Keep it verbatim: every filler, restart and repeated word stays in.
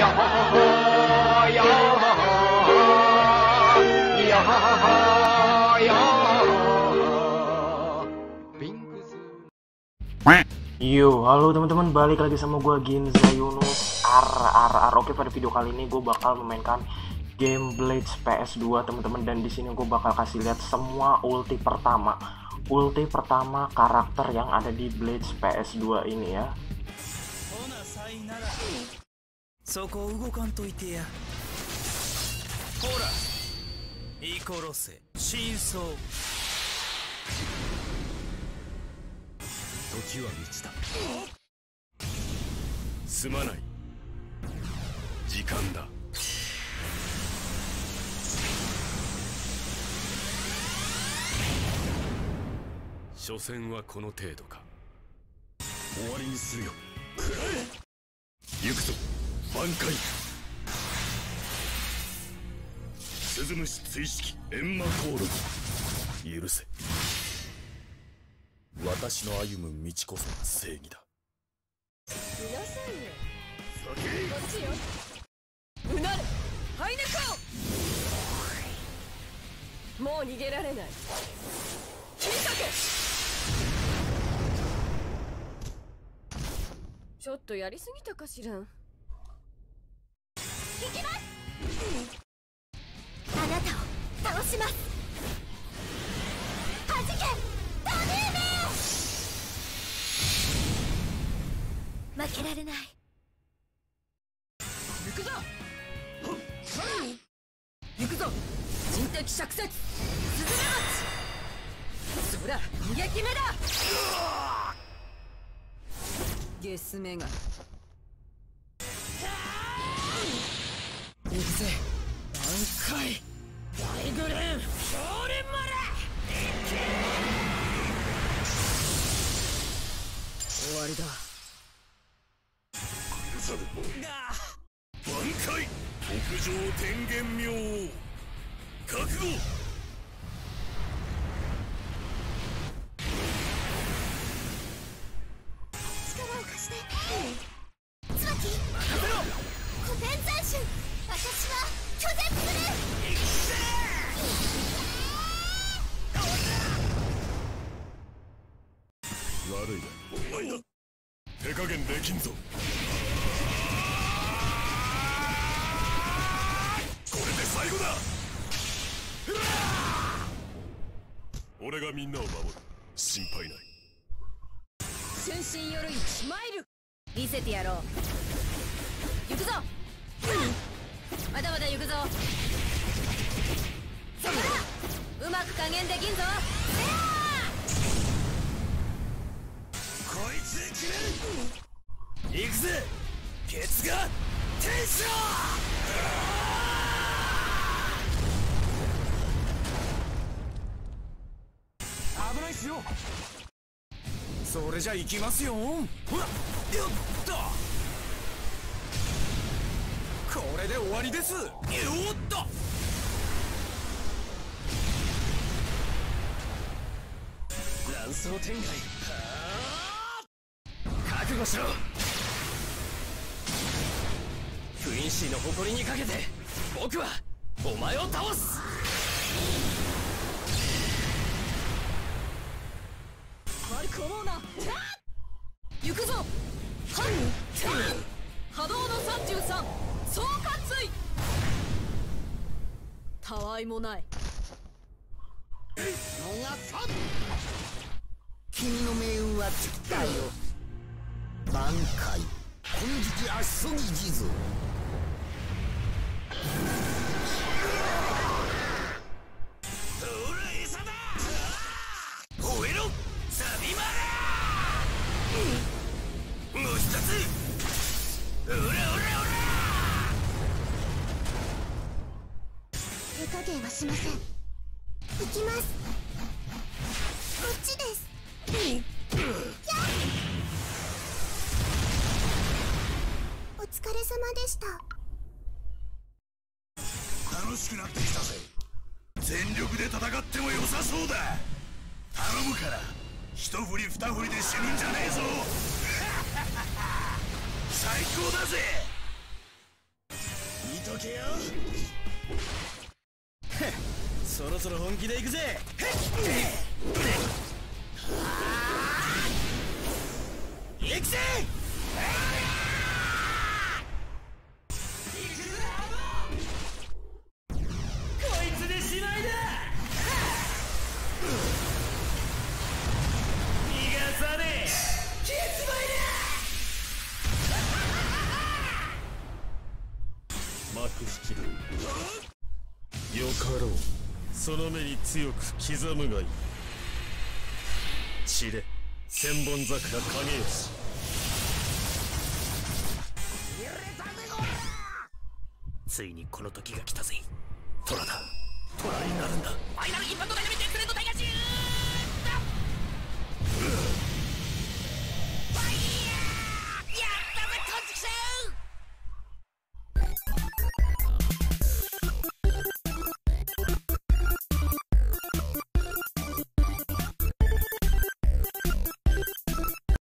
やははややはやピンクズ。 Yo, halo teman-teman, balik lagi sama gue Ginza Yunus. Ar, ar, ar. Oke, pada video kali ini gue bakal memainkan game Blades P S dua teman-teman, dan di sini gue bakal kasih lihat semua ulti pertama, ulti pertama karakter yang ada di Blades P S dua ini ya. ちょっとやりすぎたかしら。行きます。あなたを倒します。はじけダメーメー。負けられない。行くぞ。行くぞ。人的灼殺スズメバチ。そら逃げ決めだ。ゲスメが行くぜ。挽回大グレーン少年マラ終わりだ。 挽回北上天元妙覚悟。悪いな、お前だ。手加減できんぞ。これで最後だ。俺がみんなを守る。心配ない。 春心よろいスマイル見せてやろう。行くぞ。まだまだ行くぞ。そこだ。うまく加減できんぞ。 こいつで決める。行くぜケツが天使。危ないっすよ。それじゃ行きますよ。ほらよっと。これで終わりです。よっと。乱走展開。覚悟しろ。クインシーの誇りにかけて僕はお前を倒す。マルコローナ行くぞ。波動のさんじゅうさん総括意。たわいもない。 君の命運は尽きたよ。挽回金色足そぎ地蔵。 吠えろサビマラ。もう一つ。オラオラオラ。 手加減はしません。行きます。こっちです。お疲れ様でした。 楽しくなってきたぜ。全力で戦っても良さそうだ。頼むから一振り二振りで死ぬんじゃねえぞ。最高だぜ。 とけよ。そろそろ本気で行くぜ。行くぜ。こいつでしまいだ。逃がさねえ。消えちまいだ。幕引きだ。よかろう。その目に強く刻むがいい。散れ千本桜影吉。ついにこの時が来たぜ。トラだ。トラになるんだ。ファイナルインパクトダイナミックエクセレントタイガーシュー